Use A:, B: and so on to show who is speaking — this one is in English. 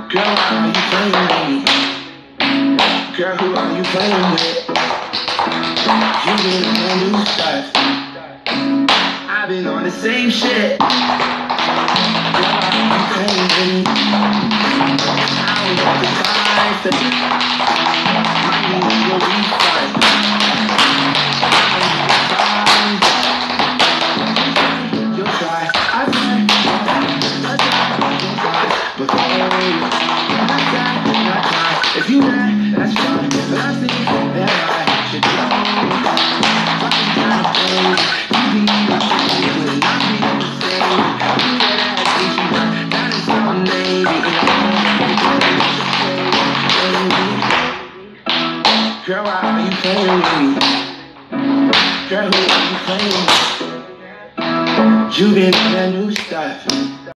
A: Girl, why are you playing with me? Girl, who are you playing with? You been on that new stuff. I've been on the same shit. Girl, why are you playing with me? I don't got the time for it. Might need your refund. You'll try, I try, you'll try, but if you mad, that's fine, but I think that I should know. Why you trying to play? You be the shit, but not be the same. You better have Gucci, but that is so maybe. Girl, why are you playing with me? Girl, who are you playing with? You been on that new stuff.